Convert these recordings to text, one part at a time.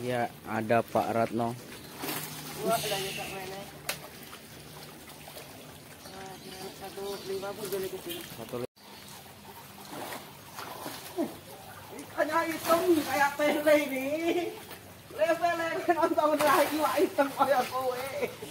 Ya, ada Pak Ratno. Ikannya hitam kayak tele ini. Lele nonton lagi wah hitam kayak kowe.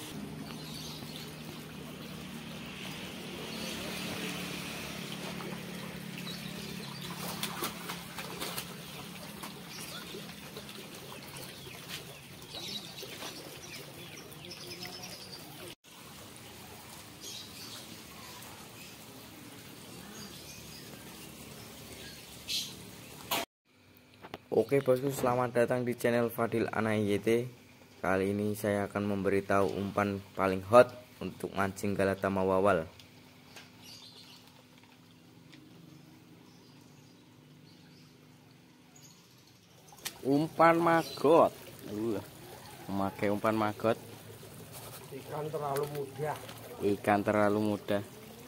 Oke bosku, selamat datang di channel Fadil Anak YT. Kali ini saya akan memberitahu umpan paling hot untuk mancing galata mawawal. Umpan maggot. Memakai umpan maggot. Ikan terlalu mudah. Ikan terlalu mudah.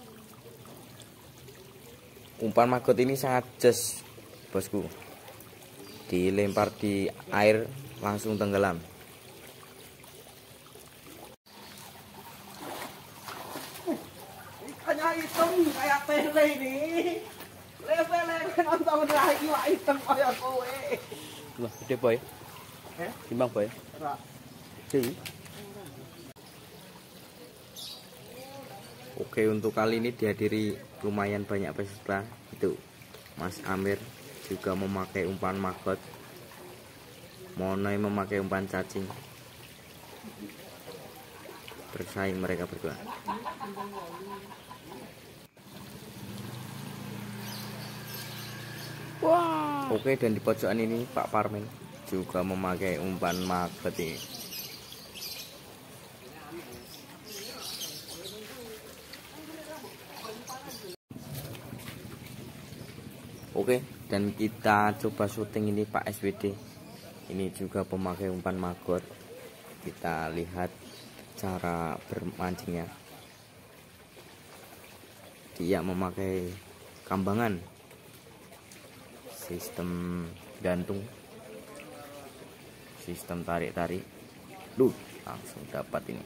Umpan maggot ini sangat jas, bosku. Dilempar di air langsung tenggelam. Ikannya hitam kayak tele ini. Lele nonton lagi wah hitam kayak kowe. Wah, gede boy. Timbang boy. Gede. Oke, untuk kali ini dihadiri lumayan banyak peserta. Itu Mas Amir juga memakai umpan maggot, Monoy memakai umpan cacing. Bersaing mereka berdua. Wah. Oke, dan di pojokan ini Pak Parmen juga memakai umpan maggot ini. Oke, dan kita coba syuting ini Pak SWT. Ini juga pemakai umpan maggot. Kita lihat cara bermancingnya. Dia memakai kambangan sistem gantung, sistem tarik-tarik. Langsung dapat ini.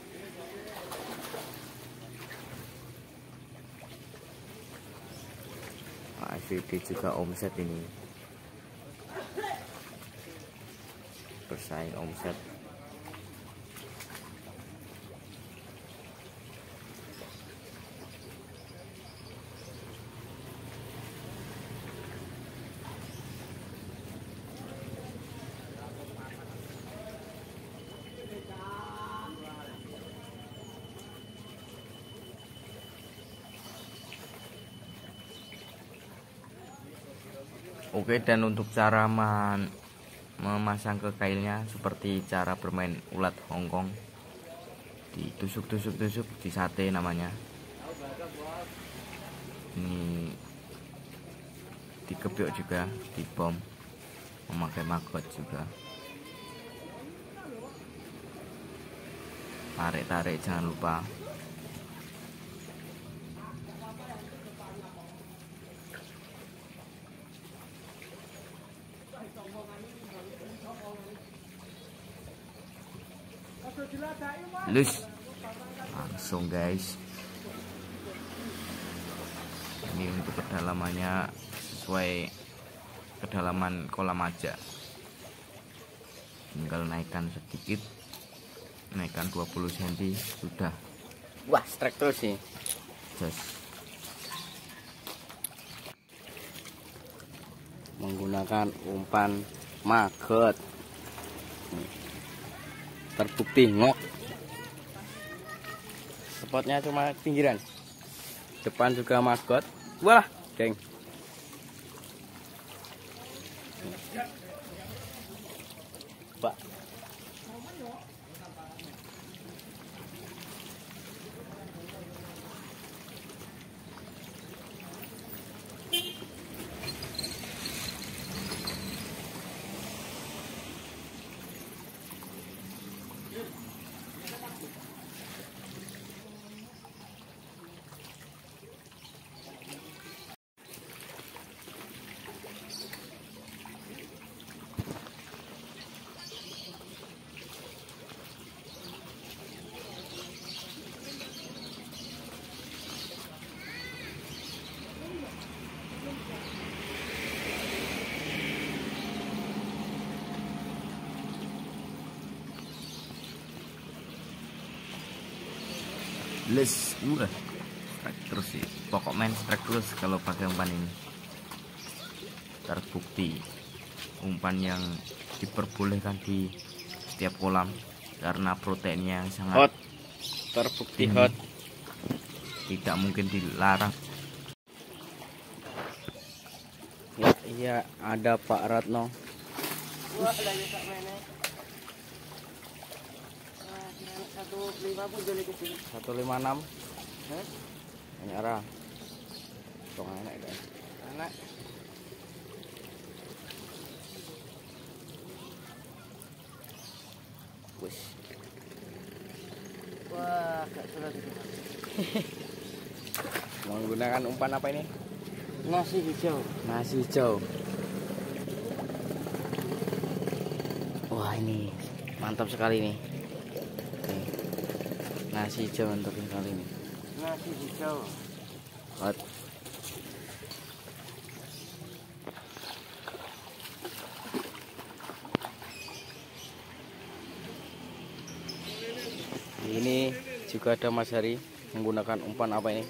FVP juga omset ini, bersaing omset. Oke, dan untuk cara memasang ke kailnya seperti cara bermain ulat Hongkong. Ditusuk-tusuk, di sate namanya. Ini dikebyok juga, dibom, memakai maggot juga. Tarik-tarik jangan lupa. Langsung guys. Ini untuk kedalamannya sesuai kedalaman kolam aja. Tinggal naikkan sedikit, naikkan 20 cm sudah. Wah, strike terus sih. Menggunakan umpan maggot. Terbukti ngok. Spotnya cuma pinggiran. Depan juga maggot. Wah, geng. Pak. Strike terus sih, pokok main strike terus kalau pakai umpan ini. Terbukti umpan yang diperbolehkan di setiap kolam karena proteinnya yang sangat hot, terbukti hot, tidak mungkin dilarang. ya iya ada Pak Ratno. 156 ini arah tong anak kan anak wis wah gak sudah menggunakan umpan apa ini? Nasi hijau. Nasi hijau. Wah ini mantap sekali nih. Nasi hijau untuk kali ini. Nasi hijau. Hot. Ini juga ada Mas Hari menggunakan umpan apa ini?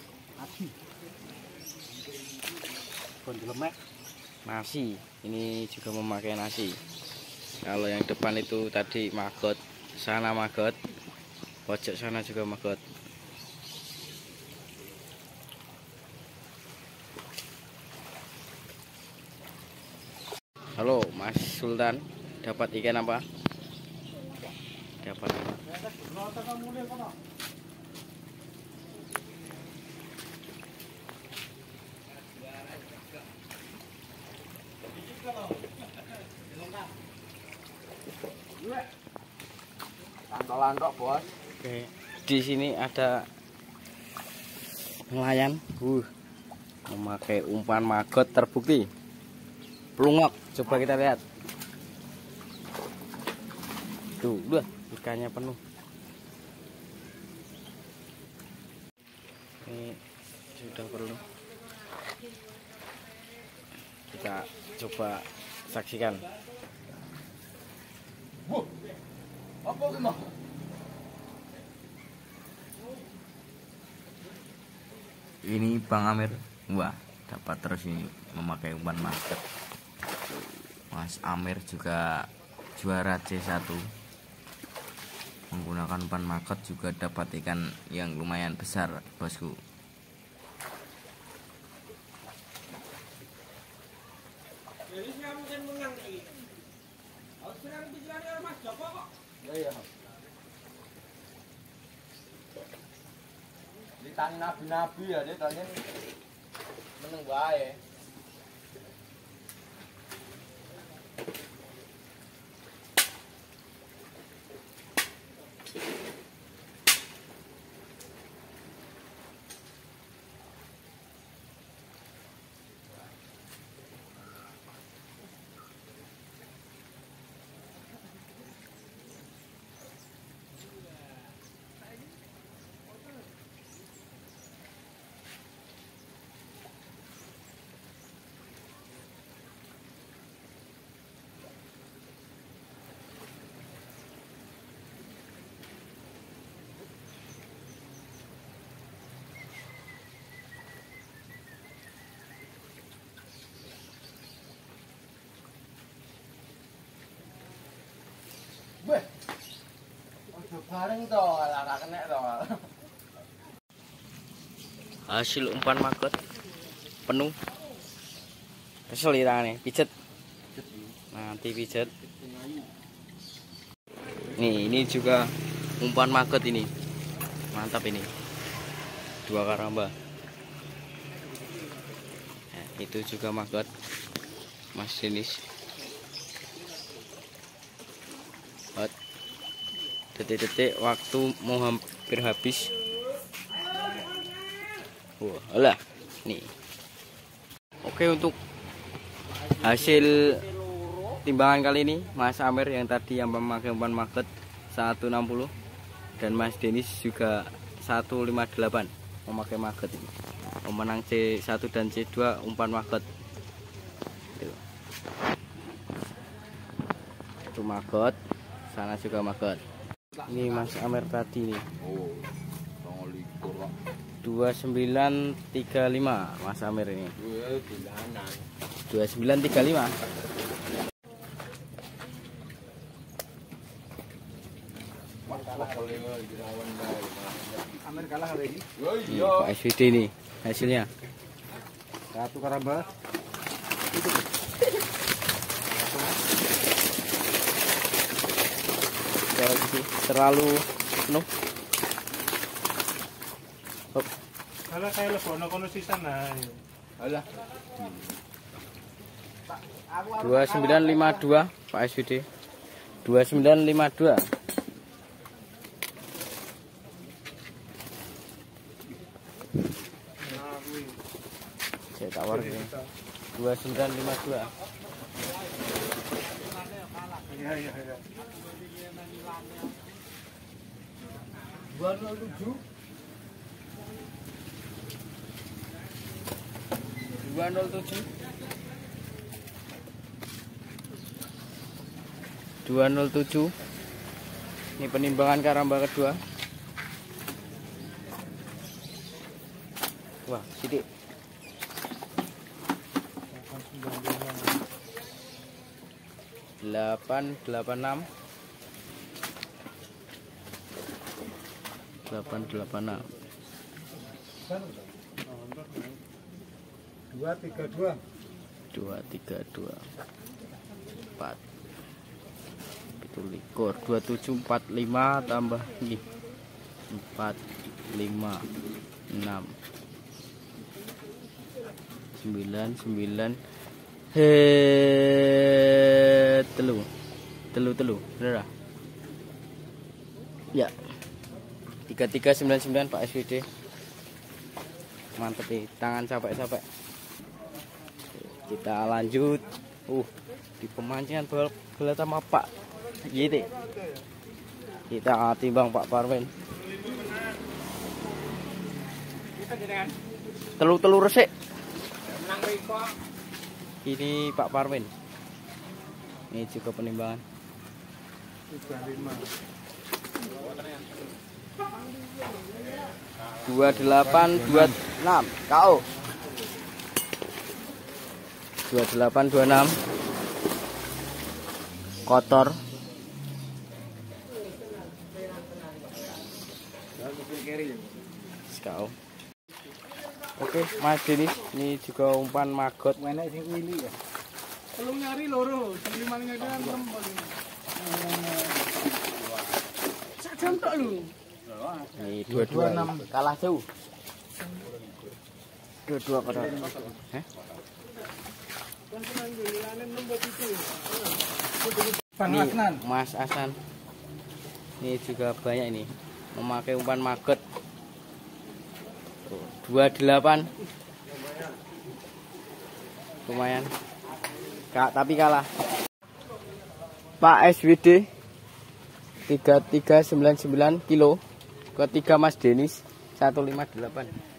Nasi. Ini juga memakai nasi. Kalau yang depan itu tadi maggot, sana maggot, pojok sana juga maggot. Halo Mas Sultan, dapat ikan apa? Dapat. Lantok bos. Oke. Di sini ada nelayan, memakai umpan maggot terbukti. Pelungok, coba kita lihat. Tuh, ikannya penuh. Ini sudah penuh. Kita coba saksikan. Apa itu? Ini Bang Amir, wah dapat terus ini memakai umpan maggot. Mas Amir juga juara C1 menggunakan umpan maggot, juga dapat ikan yang lumayan besar bosku. Ditanya nabi-nabi ya, dia tanya meneng bae. Bareng toh, lara kena toh. Hasil umpan maggot penuh. Kesel nih, pijet. Nanti pijet. Nih, ini juga umpan maggot ini. Mantap ini. 2 karamba. Nah, itu juga maggot. Mas Denis. Detik-detik waktu mau hampir habis. Wah, alah. Nih. Oke, untuk hasil timbangan kali ini Mas Amir yang tadi yang memakai umpan maggot 160 dan Mas Denis juga 158 memakai maggot ini. Pemenang C1 dan C2 umpan maggot. Itu maggot, sana juga maggot. Ini Mas Amir tadi nih. Oh, 2935 Mas Amir ini. 2935. Amir kalah hari ini. Pak SWD ini hasilnya. Satu karamba. Terlalu penuh. Hop. Kalau kayak lebono kono sisan nah. Alah. 2952 Pak SWD. 2952. Saya tawar ini. 2952. Iya iya iya. 207. 207. Ini penimbangan karamba kedua. Wah, sidik. 886. 886. 232. 232. 4. Itu likur 2745 tambah ini 4 5 6 9 9 telu bener lah ya. 3399 Pak SWD. Mantep nih, tangan capek-capek. Kita lanjut di pemancingan bola sama Pak YT. Kita timbang Pak Parwen. Telu resik. Ini Pak Parwen. Ini juga penimbangan. 2826 KO. 2826 kotor. KO. Oke, Mas Denis, ini juga umpan maggot. Enak sing wili ya. Telu nyari loro, sing limang nyari rem paling. Sak jam tok lho. Ini 226 kalah jauh. 22 kotor. Ini Mas Hasan. Ini juga banyak ini memakai umpan maggot. 28. Lumayan. Tapi kalah. Pak SWD 3399 kilo. Ketiga Mas Denis 158.